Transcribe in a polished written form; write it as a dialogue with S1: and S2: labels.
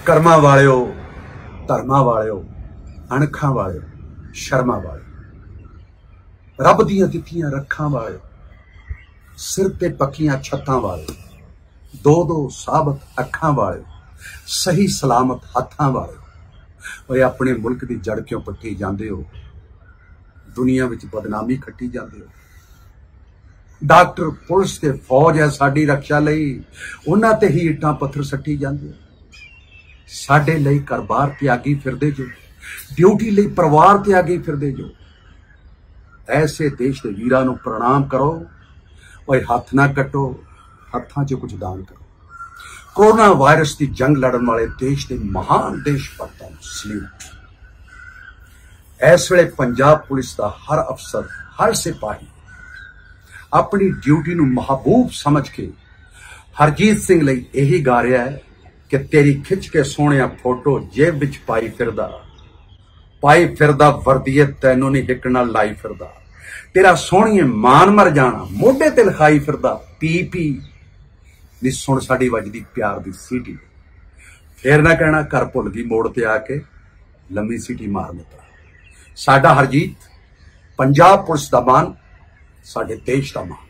S1: कर्मा वालियो, धर्मा वालियो, अणखां वालियो, शर्मा वालियो, रब दियां दित्तियां रखां वालियो, सिर ते पक्कियां छत्तां वालियो, दो दो साबत अखां वालियो, सही सलामत हत्थां वालियो। ओए अपने मुल्क की जड़ क्यों पट्टी जांदे हो? दुनिया विच बदनामी खट्टी जांदे हो। डॉक्टर पुलिस ते फौज है साडी रक्षा लई, उन्हां ते ही इट्टां पत्थर सट्टी जांदे हो। साडे लई घर बार त्यागी फिरदे जो, ड्यूटी लई परिवार त्यागी फिरदे जो। ऐसे देश के वीरां नूं प्रणाम करो। ओए हथ ना कटो, हत्थां च कुछ दान करो। कोरोना वायरस की जंग लड़न वाले देश के महान देशभक्तां नूं सल्यूट। इस वेले पंजाब पुलिस का हर अफसर, हर सिपाही अपनी ड्यूटी नूं महबूब समझ के हरजीत सिंह लई यही गा रहा है कि तेरी खिच के सोहणिया फोटो जेब विच पाई फिरदा वर्दीए तैनू नहीं हिक नाल लाई फिरदा। तेरा सोहणीए मान मर जाना मोढे ते लिखाई फिरदा। पी पी नी सुन साडी वजदी प्यार दी सीटी, फिर ना कहना घर भुल गई मोड़ ते आके लम्मी सीटी मार दिता। साडा हरजीत पंजाब पुलिस दा मान, साडे देश दा मान।